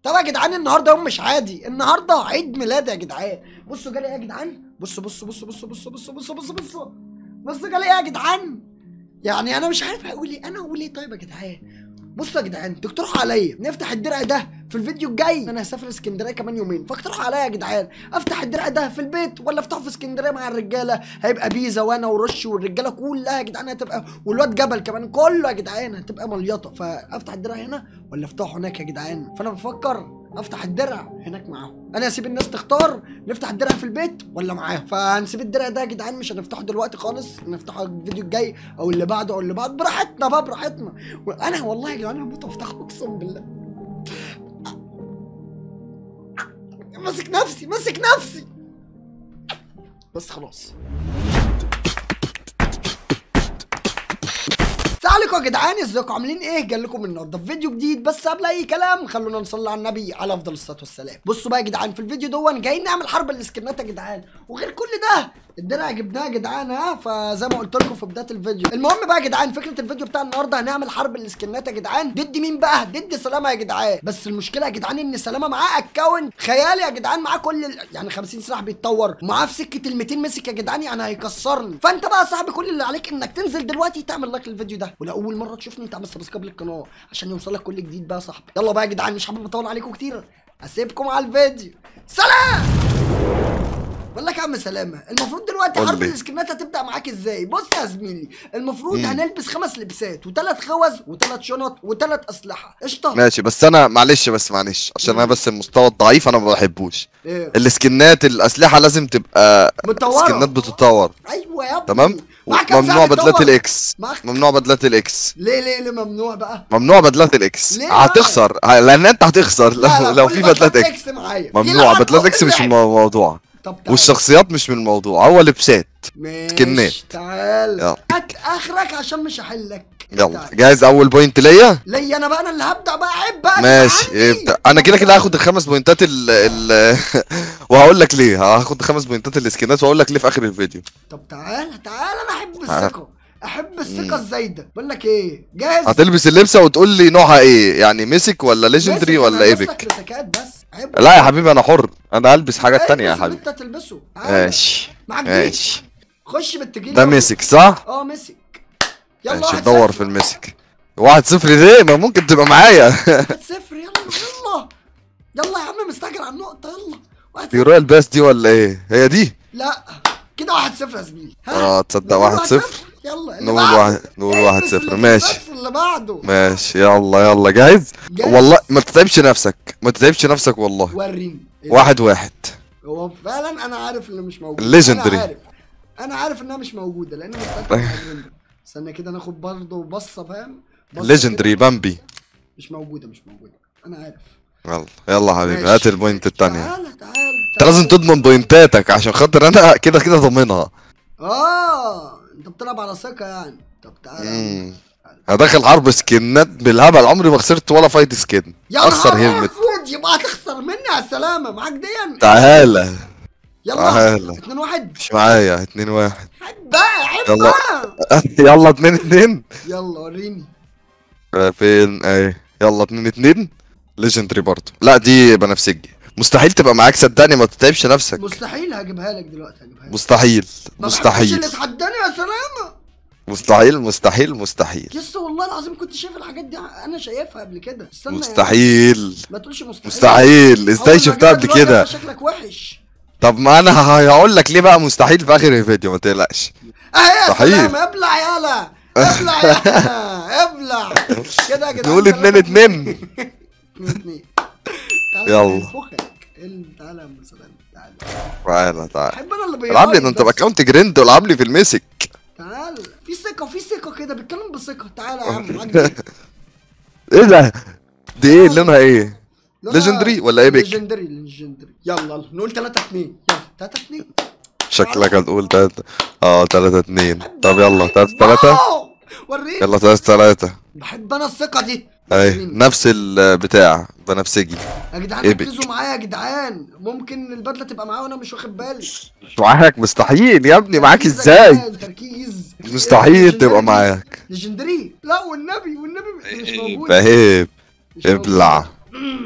طب يا جدعان النهارده يوم مش عادي، النهارده عيد ميلاد يا جدعان. بصوا جالي ايه يا جدعان؟ بصوا جالي ايه يا جدعان؟ يعني انا مش عارف اقول ايه، انا اقول ايه طيب يا جدعان؟ بصوا يا جدعان تقترحوا عليا نفتح الدرع ده في الفيديو الجاي، انا هسافر اسكندريه كمان يومين، فاقترحوا عليا يا جدعان افتح الدرع ده في البيت ولا افتحه في اسكندريه مع الرجاله؟ هيبقى بيزا وانا ورش والرجاله كلها يا جدعان هتبقى، والواد جبل كمان كله يا جدعان هتبقى مليطه، فافتح الدرع هنا ولا افتحه هناك يا جدعان؟ فانا بفكر افتح الدرع هناك معاهم. انا هسيب الناس تختار نفتح الدرع في البيت ولا معاهم، فهنسيب الدرع ده يا جدعان مش هنفتحه دلوقتي خالص، نفتحه الفيديو الجاي او اللي بعده او اللي بعده براحتنا بقى براحتنا. وانا والله يا جدعان هموت وافتحه اقسم بالله. ماسك نفسي بس خلاص. السلام عليكم يا جدعان، ازيكم عاملين ايه؟ جاي لكم النهارده في فيديو جديد، بس قبل اي كلام خلونا نصلي على النبي على افضل الصلاه والسلام. بصوا بقى يا جدعان في الفيديو دون جايين نعمل حرب الاسكنات يا جدعان، وغير كل ده الدرع جبناه يا جدعان فزي ما قلت لكم في بدايه الفيديو. المهم بقى يا جدعان فكره الفيديو بتاع النهارده هنعمل حرب الاسكنات يا جدعان. ضد مين بقى؟ ضد سلامه يا جدعان. بس المشكله يا جدعان ان سلامه معاه اكونت خيالي يا جدعان، معاه كل يعني 50 سلاح بيتطور، ومعاه في سكه ال 200 مسك يا جدعان، يعني هيكسرني. فانت بقى يا صاحبي كل اللي عليك انك تنزل دلوقتي تعمل لايك للفيديو ده، ولو اول مره تشوفني تعمل سبسكرايب للقناه عشان يوصلك كل جديد بقى يا صاحبي. يلا بقى يا جدعان مش حابب اطول عليكم كتير، اسيبكم على الفيديو. سلام. بقول لك يا عم سلامه، المفروض دلوقتي حرب الاسكنات هتبدا معاك ازاي؟ بص يا زميلي، المفروض هنلبس 5 لبسات و3 خوذ و3 شنط و3 اسلحه. قشطه ماشي، بس انا معلش عشان انا بس المستوى الضعيف انا ما بحبوش. إيه؟ الاسكنات الاسلحه لازم تبقى متطوره، اسكنات بتتطور. ايوه يا ابني تمام. ممنوع بدلات الاكس. ممنوع بدلات الاكس. ليه ممنوع بقى؟ ممنوع بدلات الاكس، هتخسر لان انت هتخسر لو في بدلات اكس. ممنوع بدلات اكس، مش الموضوع، والشخصيات مش من الموضوع، هو لبسات سكنات. تعال هات اخرك عشان مش هحلك. يلا جاهز؟ اول بوينت ليا انا بقى، انا اللي هبدا بقى. عيب بقى ماشي ابدا. انا كده هاخد ال5 بوينتات وهقول لك ليه. هاخد 5 بوينتات السكنات وهقول لك ليه في اخر الفيديو. طب تعال انا احب الثقه، احب الثقه الزايده. بقول لك ايه، جاهز؟ هتلبس اللبسه وتقول لي نوعها ايه، يعني ميسك ولا ليجندري ولا ايبك؟ لا يا حبيبي انا حر، انا هلبس حاجات تانية يا حبيبي. انت تلبسه ماشي ماشي. خش بالتجيل. ده ميسك صح؟ ميسك. يلا ماشي ندور في الميسك. 1-0 ليه؟ ما ممكن تبقى معايا. 1-0 يلا يا عم، مستعجل على النقطة. يلا دي رويال باس دي ولا ايه؟ هي دي؟ لا كده 1-0 يا زميلي. تصدق 1-0. يلا نقول 1-0 ماشي. اللي بعده ماشي. يلا جاهز؟ والله ما تتعبش نفسك والله. وريني 1-1. هو فعلا انا عارف اللي مش موجود. ليجندري. انا عارف انها مش موجودة لان استنى كده ناخد برضه بصة، فاهم؟ ليجندري بامبي مش موجودة انا عارف. يلا حبيبي هات البوينت التانية. تعالى انت لازم تضمن بوينتاتك عشان خاطر انا كده ضامنها. انت بتلعب على ثقة يعني. طب تعالى. هدخل حرب سكنات بالهبل، عمري ما خسرت ولا فايت سكن. اخسر هيلمت. يبقى هتخسر مني يا سلامة معاك دي. تعالى يلا 2-1. مش معايا 2-1. عيب يلا يلا 2-2. يلا وريني فين ايه. يلا 2-2. ليجندري برضه. لا دي بنفسجي، مستحيل تبقى معاك صدقني، ما تتعبش نفسك. مستحيل. هجيبها لك دلوقتي. مستحيل اللي تحداني يا سلامة. مستحيل. يس والله العظيم كنت شايف الحاجات دي، انا شايفها قبل كده. استنى مستحيل يعني. ما تقولش مستحيل. ازاي شفتها قبل كده؟ شكلك وحش. طب ما انا هقول لك ليه بقى مستحيل في اخر الفيديو، ما تقلقش. مستحيل. ابلع يالا ابلع كده يا جدعان. نقول 2-2. يلا تعالى يا ام سلام. تعالى احب انا اللي بيغير. العب لي ده، انت باكونت جريند والعب لي في الميسك. تعال في ثقه كده، بيتكلم بثقه. تعالى يا عم معاك دي. ايه ده؟ دي ايه لونها ايه؟ ليجندري ولا ايبك؟ ليجندري. يلا نقول 3-2. يلا 3-2. شكلك هتقول 3-2. طب يلا 3-3. وريني. يلا 3-3. بحب انا الثقه دي. نفس البتاع بنفسجي يا جدعان. ركزوا معايا يا جدعان، ممكن البدله تبقى معايا وانا مش واخد بالي. مش معاك. مستحيل يا ابني. معاك ازاي؟ تركيز. مستحيل تبقى معاك. ليجندري. لا والنبي مش موجود. فهيب. ابلع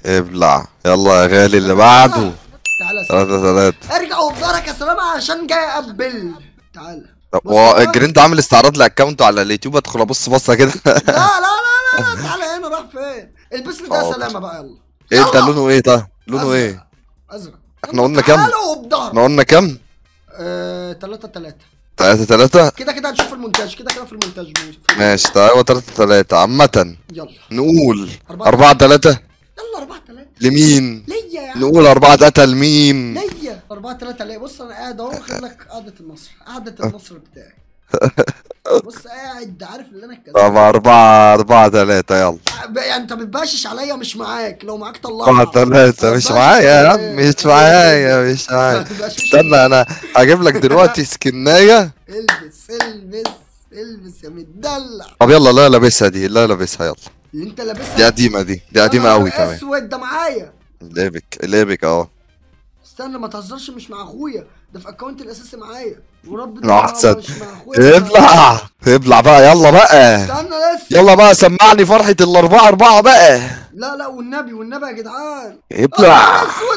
ابلع يلا يا غالي اللي بعده. تعالى 3-3. ارجعوا بظهرك يا سلامة عشان جاي اقبل. تعالى. طب هو الجريند عامل استعراض لاكونته على اليوتيوب، ادخل ابص بصه كده. لا لا لا لا تعالى هنا، راح فين؟ البس لي ده يا سلامة بقى يلا. ايه انت لونه ايه ده؟ لونه ايه؟ ازرق. احنا قلنا كام؟ احنا قلنا كام؟ 3-3. 3-3. كده كده هنشوف المونتاج، كده كده في المونتاج. ماشي طيب هو 3-3 عامة. يلا نقول 4-3. يلا 4-3 لمين؟ ليا يا عم. نقول 4-3 لمين؟ ليا 4-3 ليه؟ بص انا قاعد اهو، واخد لك قعدة النصر، قعدة النصر بتاعي. بص قاعد عارف اللي انا الكلام. طب 4-3 يلا. يعني انت بتباشش عليا، مش معاك، لو معاك طلعها. 4-3 مش معايا يا عم، مش معايا مش معايا. استنى انا هجيب لك دلوقتي سكنايه. البس البس البس يا مدلع. طب يلا لا لابسها دي، لا لابسها يلا. اللي انت لابسها دي قديمه، دي قديمه قوي كمان. اسود ده معايا. ليبك اهو. استنى ما تهزرش، مش مع اخويا ده، في اكونت الاساسي معايا، ورب لا احسن. مش مع اخويا. ابلع بقى يلا بقى. استنى لسه. يلا بقى سمعني فرحة ال4-4 بقى. لا والنبي يا جدعان. ابلع. اسود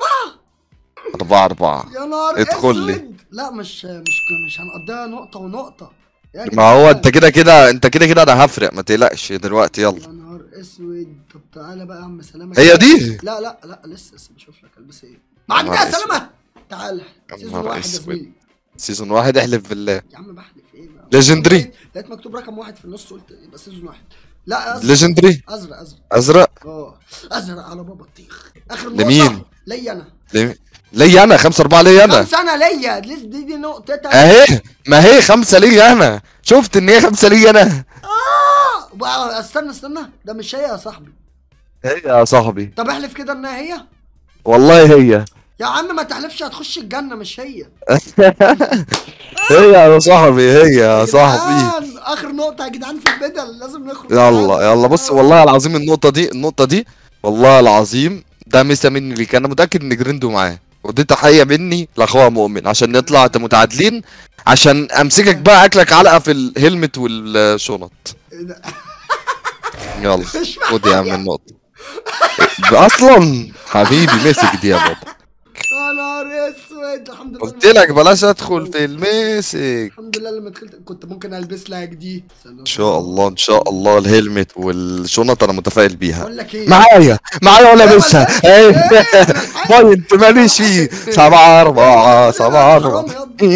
4-4. يا نهار ادخل لي. لا مش هنقضيها نقطة ونقطة. ما هو انت كده انا هفرق، ما تقلقش دلوقتي يلا. يا نهار اسود. طب تعالى بقى يا عم سلامة. هي دي؟ لا لسه بشوف لك البس ايه. معاك ده يا سلامة. تعالى سيزون 1 يا زميلي. سيزون 1 احلف بالله. يا عم بحلف ايه بقى؟ ليجندري. لقيت مكتوب رقم 1 في النص، قلت يبقى سيزون 1. لا ليجندري. ازرق. ازرق على بابا الطيخ. اخر نقطة لمين؟ ليا انا. ليا انا 5-4 ليا انا. 5 انا ليا دي نقطتها اهي. ما هي 5 ليا انا، شفت ان هي 5 ليا انا. استنى ده مش هي يا صاحبي. هي يا صاحبي. طب احلف كده انها هي. والله هي. يا عم ما تحلفش، هتخش الجنة مش هي. هي يا صاحبي، هي يا صاحبي. اخر نقطة يا جدعان في البدل، لازم نخرج. يلا بص والله العظيم النقطة دي والله العظيم ده مسا مني ليك، انا متأكد ان جريندو معاه، ودي تحية مني لاخويا مؤمن عشان نطلع متعادلين، عشان امسكك بقى اكلك علقة في الهلمت والشنط. يلا خد يا عم النقطة. اصلا حبيبي مسك دي يا بابا. يا نهار اسود. الحمد لله قلت لك بلاش ادخل في المسك. الحمد لله لما دخلت كنت ممكن البس لك دي. ان شاء الله الهلمت والشنط انا متفائل بيها. بقول لك ايه، معايا ولا لابسها. بوينت ماليش فيه. 7-4 7-4.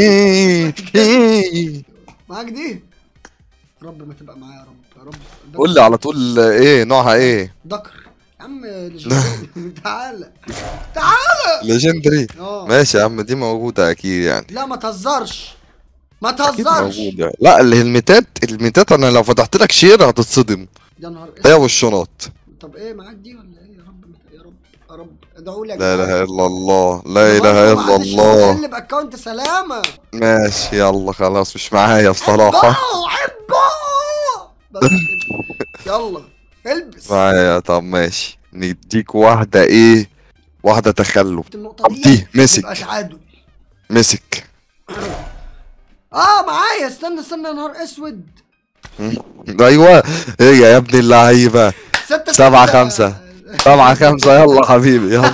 معاك دي. رب ما تبقى معايا يا رب. قول لي على طول ايه نوعها ايه؟ دكر يا عم. تعالى ليجندري. ماشي يا عم دي موجودة اكيد يعني. لا ما تهزرش. موجودة. لا الميتات انا لو فتحت لك شير هتتصدم. يا نهار هي والشنط. طب ايه معاك دي ولا ايه؟ يا رب ادعوا لي. لا اله الا الله، لا اله الا الله. اللي باكونت سلامة. ماشي يلا خلاص مش معايا بصراحة. بس يلا البس معايا. طب ماشي نديك واحدة ايه؟ واحدة تخلف. دي مسك. معايا. استنى يا نهار اسود. ايوه هي يا ابن اللعيبة. 7-5 يلا حبيبي يلا.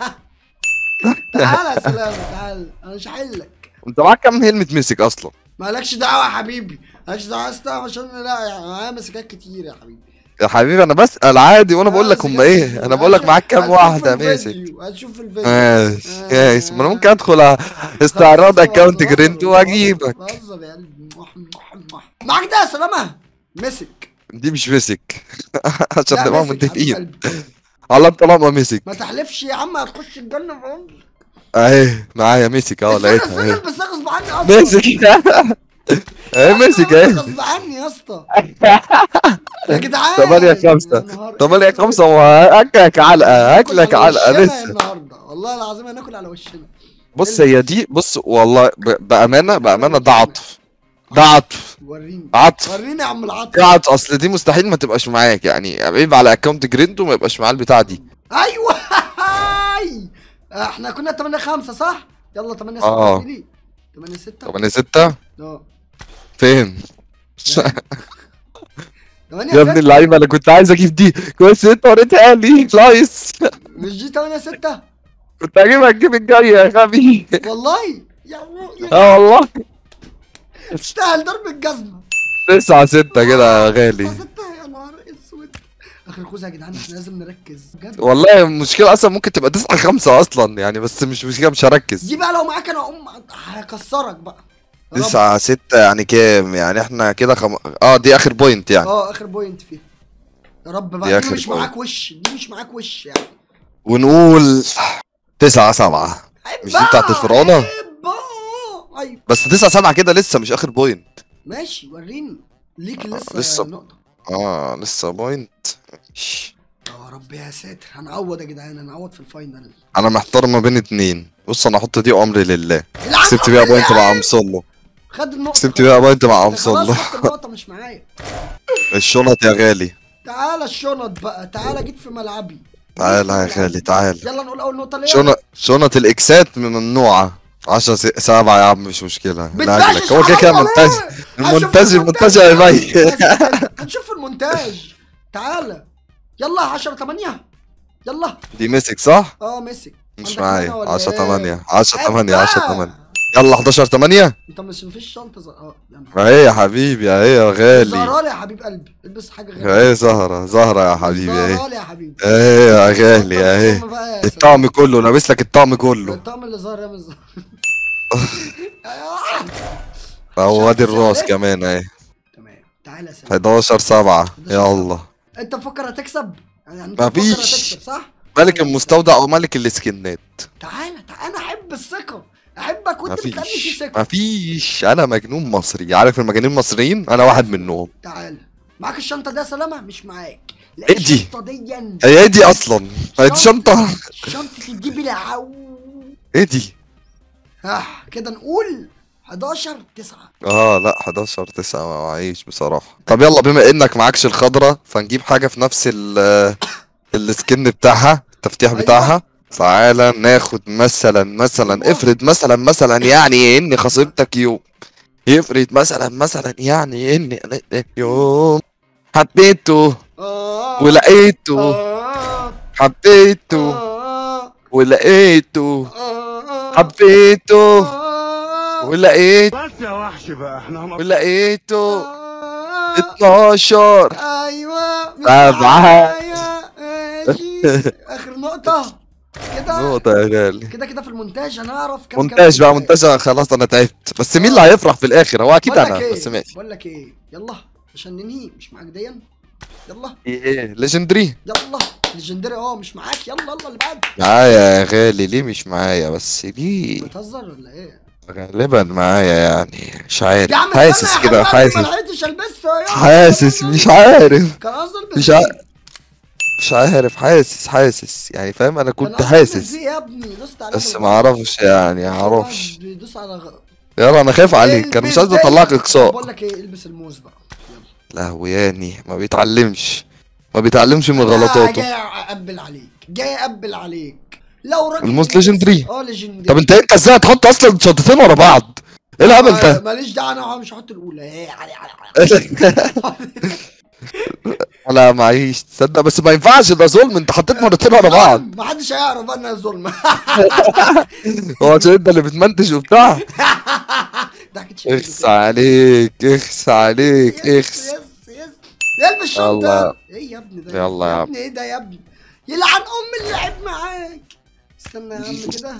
تعالى يا سلامة تعالى، انا مش هحلك. انت معاك كام هلمت مسك اصلا؟ مالكش دعوة يا حبيبي، مالكش دعوة عشان لا يعني معايا مسكات كتير يا حبيبي. يا حبيبي انا بسأل عادي، وانا بقول لك هم ايه، انا بقول لك معاك كام واحدة ماسك. هتشوف الفيديو. ماشي ما انا ممكن ادخل استعراض اكونت جريندو واجيبك. بهزر يا قلبي. معاك ده يا سلامة مسك. دي مش مسك. عشان نبقى متفقين. على طالما مسك. ما تحلفش يا عم هتخش الجنة فاهم. اهي معايا مسك اهو لقيتها اهي. بس غصب عني اصلا. مسك اهي مسك اهي. غصب عني يا اسطى. يا جدعان 8-5 وهاكلك علقة لسه. النهارده والله العظيم هناكل على وشنا. بص هي دي، بص والله بأمانة ده عطف. وريني يا عم العطف. اصل دي مستحيل ما تبقاش معاك، يعني عيب على اكونت جريندو ما يبقاش معاه البتاع دي. ايوه احنا كنا 8-5 صح؟ يلا 8-6 8-6 8-6 فين؟ 8 يا ابن 6. اللعيبه انا كنت عايز اجيب دي كويس انت وريتها لي نايس. مش دي 8 6 كنت هجيبها الجيم الجاي يا غبي. والله. يا اه والله. تستاهل ضرب الجزمه. 9 6 كده يا 9 غالي. 6 يا نهار اسود. اخر خوذه يا جدعان، احنا لازم نركز بجد. والله المشكله اصلا ممكن تبقى 9 5 اصلا يعني، بس مش مشكله مش هركز. دي بقى لو معاك انا اقوم هكسرك بقى. يا رب. 9 6 يعني كام؟ يعني احنا كده دي اخر بوينت يعني. اخر بوينت فيها. يا رب بقى دي دي آخر مش بوينت. معاك وش، دي مش معاك وش يعني. ونقول 9 7. عيب مش دي بتاعت بقى، الفراعنه؟ عيب بقى. ايوه بس 9 7 كده لسه مش اخر بوينت. ماشي، وريني ليك لسه. لسه نقطه. لسه بوينت. ماشي. يا رب يا ساتر، هنعوض يا جدعان، هنعوض في الفاينل. انا محتار ما بين اتنين. بص انا هحط دي امري لله. العب كسبت بيها أمري بوينت مع لله. مصله. خد النقطه. كسبت بيها بوينت مع خلاص مصله. خدت النقطه مش معايا. الشنط يا غالي. تعالى الشنط بقى، تعالى جيت في ملعبي. تعالى يا غالي تعالى. يلا نقول اول نقطه ليه. شنط الاكسات ممنوعه. 10 7 يا عم مش مشكله. بتباشش هو كده كده حرام مونتاج. عليك. المونتاج هيبين. هنشوف في المونتاج. تعالى يلا 10 8. يلا. دي مسك صح؟ مسك. مش عندك معايا. منها ولا 10 إيه؟ 8 10 عيب 8 10 بقى. 8. يلا 11 8. انت مش مفيش شنطه يلا. اهي يا حبيبي اهي يا غالي. زهرالي يا حبيب قلبي، البس حاجه غير. اهي زهرة يا حبيبي اهي. زهرالي يا حبيبي. اهي يا غالي اهي. الطقم بقى يا الطقم كله لابس لك الطقم كله. الطقم اللي ظهر يا مش ظهر. اهو ادي الراس عليك. كمان اهي. تمام تعالى يا سلام. 11 7 يلا. انت مفكر هتكسب؟ يعني انت مفيش. مفكر هتكسب صح؟ ملك المستودع او ملك الاسكنات. تعالى انا احب الثقه، احبك وانت بتخلي في ثقه. مفيش انا مجنون مصري، عارف المجانين المصريين انا واحد منهم. تعالى معاك الشنطه دي يا سلامه؟ مش معاك. لا ايه دي؟ الشنطه دي هي دي اصلا؟ هي دي شنطة؟ شنطه الجيب العو. ايه دي؟ كده نقول 11 9. لا 11 9 ما معيش بصراحة. طب يلا بما انك معكش الخضرة فنجيب حاجة في نفس السكن بتاعها، التفتيح أيوة. بتاعها. تعالى ناخد مثلا افرض مثلا يعني اني خصمتك يوم. يفرض مثلا يعني اني يوم حبيته ولقيته. حبيته ولقيته. حبيته ولقيته. بس يا وحش بقى احنا ولقيته 12 ايوه 7. ماشي. اخر نقطة كده. نقطة يا غالي. كده في المونتاج هنعرف كام مونتاج بقى مونتاج. خلاص انا تعبت، بس مين اللي هيفرح في الاخر؟ هو اكيد انا بس ماشي. بقول لك ايه، يلا عشان ننهي. مش معاك ديا. يلا ايه ليجندري؟ يلا ليجندري مش معاك. يلا اللي بعده. معايا يا غالي. ليه مش معايا بس ليه؟ بتهزر ولا ايه؟ غالبا معايا يعني مش عارف. يا عم حاسس كده حاسس. ما لحقتش البسها. حاسس مش عارف. كان قصدي البس مش عارف. مش عارف حاسس يعني فاهم. انا كنت حاسس يا ابني دوست على بس ما اعرفش يعني ما اعرفش. بيدوس على يلا انا خايف عليك، انا مش عايز اطلعك اقصاء. بقول لك ايه، البس الموز بقى. يلا لهوياني ما بيتعلمش من غلطاته. جاي اقبل عليك لو راجل. الموز ليجندري. ليجندري. طب انت ازاي هتحط اصلا شنطتين ورا بعض؟ ايه الهبل ده؟ ماليش دعوه، انا مش هحط الاولى. لا معيش تصدق، بس ما ينفعش ده ظلم. انت حطيت مرتين ورا بعض. ما حدش هيعرف بقى انها ظلم. هو عشان انت اللي بتمنتج وبتاع. ضحكت اخس عليك اخس عليك اخس. يس البس الشنطه. الله. ايه يا ابني ده؟ يلا يا عم. ايه ده يا ابني؟ يلعن ام اللي لعب معاك. استنى يا عم كده.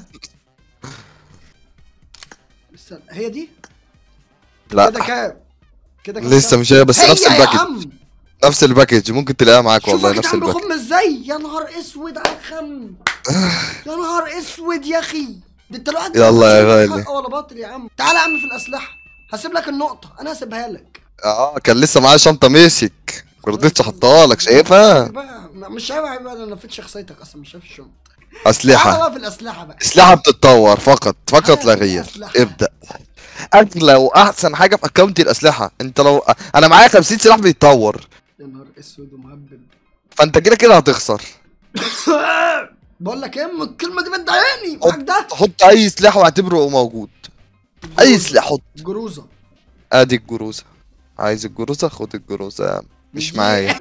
استنى هي دي؟ لا كده كام؟ كده لسه كام؟ مش هي، بس نفس يا الباكج. عم نفس الباكج ممكن تلاقيها معاك والله. شوف نفس يا جدعان الباكج. بخم ازاي. يا نهار اسود على الخم. يا نهار اسود يا اخي. ده انت الواحد يلا يا غالي. حق ولا باطل يا عم. تعالى يا عم في الاسلحه، هسيب لك النقطه، انا هسيبها لك. كان لسه معايا شنطه مسك ما رضيتش احطها لك. شايفها؟ مش شايف بقى، انا نفيت شخصيتك اصلا، مش شايف الشنطه. اسلحه. تعالى بقى في الاسلحه بقى. اسلحه بتتطور فقط لا تعالى غير. الأسلحة. ابدا. اغلى واحسن حاجه في اكونتي الاسلحه. انت لو انا معايا 50 سلاح بيتطور، يا نهار اسود ومهبب. فانت كده هتخسر. بقول لك ايه، الكلمه دي بتضايقني معاك ده. حط اي سلاح واعتبره موجود. اي سلاح حط. جروزه. ادي الجروزه. عايز الجروزه؟ خد الجروزه يا عم. مش معايا.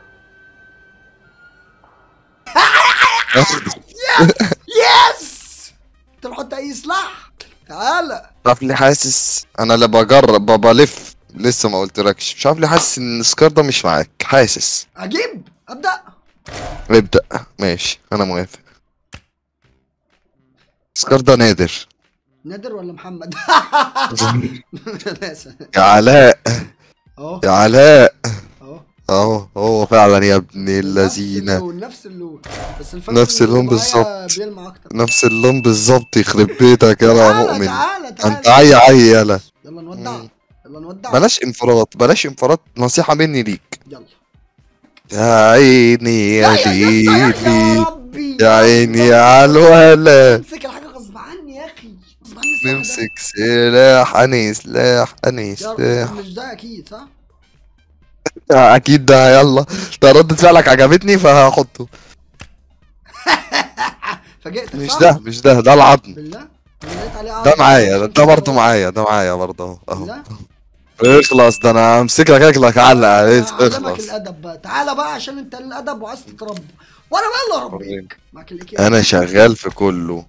يس. انت بتحط اي سلاح؟ تعالى. مش عارف ليه حاسس انا اللي بجرب بلف لسه ما قلتلكش، مش عارف ليه حاسس ان السكار ده مش معاك، حاسس. اجيب ابدا. ابدأ ماشي انا موافق. السكار ده نادر. نادر ولا محمد؟ يا علاء اهو يا علاء اهو اهو هو فعلا يا ابن نفس اللذينه. اللون نفس اللون، بس الفرق نفس إن اللون اللي معايا بالظبط. بيلمع اكتر. نفس اللون بالظبط، يخرب بيتك يلا يا تعالى مؤمن. تعالى انت تعالى. عي يلا. يلا نودع. يلا نودع. بلاش انفراد بلاش انفراد، نصيحة مني ليك. يلا يا عيني يا يا ليلي ربي يا عيني على الولا. امسك الحاجه غصب عني يا اخي، غصب عني السلاح ده. نمسك سلاح اني سلاح اني يا سلاح. رب مش ده اكيد صح؟ اكيد ده. يلا ده ردة فعلك عجبتني فهحطه. فاجئتك مش صح؟ ده مش ده، ده العظم. بالله انا لقيت عليه ده عظم معايا عشان ده برضه كده. معايا ده معايا برضه اهو. بالله اخلص ده انا امسك لك اكلك علقه اعلمك اخلص. الادب بقى، تعالى بقى عشان انت الادب وعايز تتربى، وانا بقى اللي هربيك معاك الاكياس. انا شغال في كله.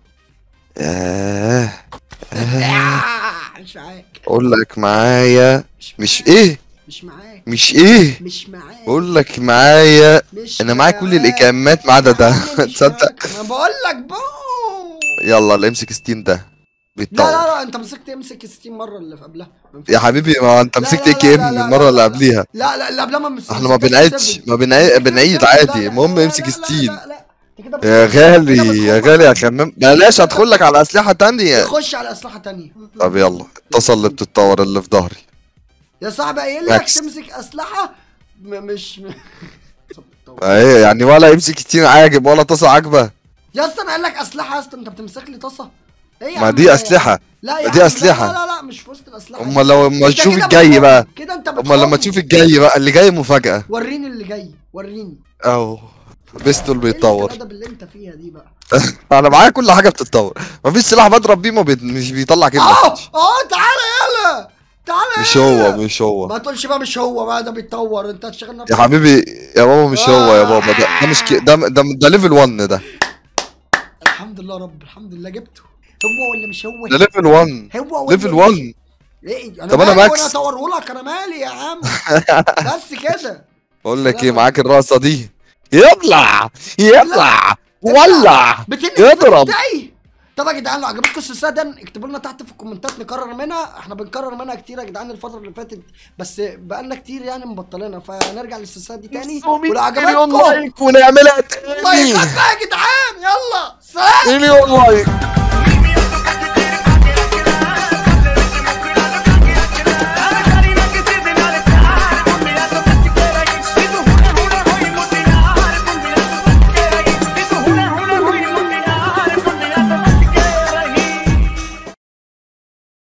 مش معاك. اقول لك معايا مش معاك. ايه مش معاك. مش ايه مش معاك. بقول لك معايا. مش انا معايا كل معاك. الاكمات ما عدا ده. يا عم مش تصدق. معاك. انا بقول لك بو. يلا اللي امسك ستين ده لا بيتطور. لا لا انت مسكت امسك 60 مره اللي في قبلها. ما ينفعش. يا حبيبي ما انت لا مسكت لا اي كي لا ام لا المره لا اللي لا قبليها. لا لا اللي قبلها ما احنا ما بنعيدش بنعيد عادي، المهم امسك ستين. يا غالي يا غالي يا خمام بلاش ادخل لك على اسلحه تانية. يخش على اسلحه تانية. طب يلا اتصل اللي بتتطور اللي في ظهري. يا صاحبي قايل لك ماكس. تمسك اسلحه مش ايه يعني ولا يمسك ستين عاجب ولا طاسه عاجبه. يا اسطى انا قايل لك اسلحه يا اسطى، انت بتمسك لي طاسه. ايه يا ما عم دي ده؟ اسلحه. لا يا دي عم أسلحة. لا لا لا مش في وسط الاسلحه. امال لو ما انت تشوف كده الجاي بتخم. بقى. كده انت امال لما بتخم. تشوف الجاي بقى اللي جاي مفاجاه. وريني اللي جاي وريني. اهو بيستول بيتطور. ايه الادب اللي انت فيها دي بقى؟ انا معايا كل حاجه بتتطور، مفيش سلاح بضرب بيه مش بيطلع كلمه. تعالى يلا تعالى مش يلا. هو مش هو ما تقولش بقى مش هو بقى، ده بيتطور انت هتشتغلنا. يا حبيبي يا بابا مش هو يا بابا. ده مش ده ليفل 1 ده. الحمد لله رب الحمد لله جبته. هو ولا مش هو؟ ده ليفل 1. هو ليفل 1. ايه طب انا مالي ماكس. وانا اطوره لك، انا مالي يا عم. بس كده. بقول لك ايه معاك الرقصه دي. يطلع يطلع ولع بتنقل يضرب. بتاعي. طب يا جدعان لو عجبتكم السلسله ده اكتبوا لنا تحت في الكومنتات نكرر منها، احنا بنكرر منها كتير يا جدعان الفتره اللي فاتت، بس بقالنا كتير يعني مبطلينها، فنرجع للسلسله دي تاني. ولو عجبتكم لايك ونعملها تاني. لايكات بقى يا جدعان. يلا سلام. مليون لايك.